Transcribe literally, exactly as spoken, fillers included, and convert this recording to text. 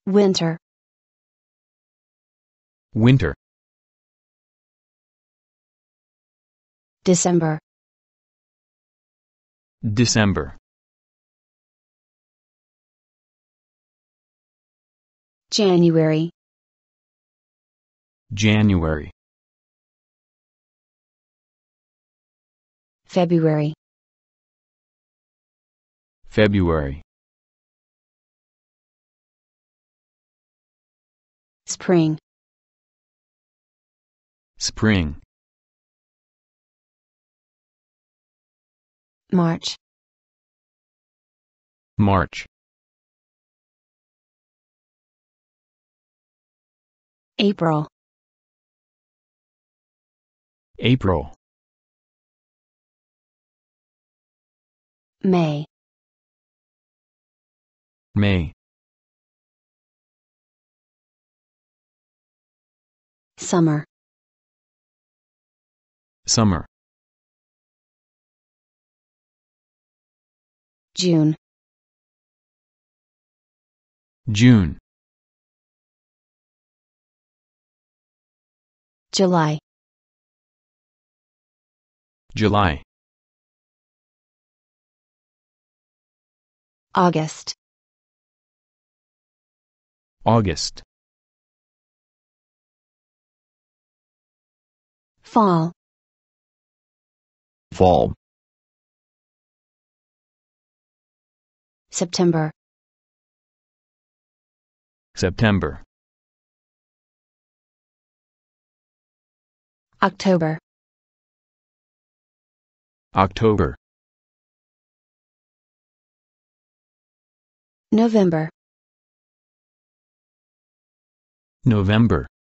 Winter. Winter. December. December. January. January. February. February. Spring. Spring. March. March. April. April. May. May. Summer. Summer. June. June. July. July. August. August. Fall. Fall. September. September. October. October. November. November.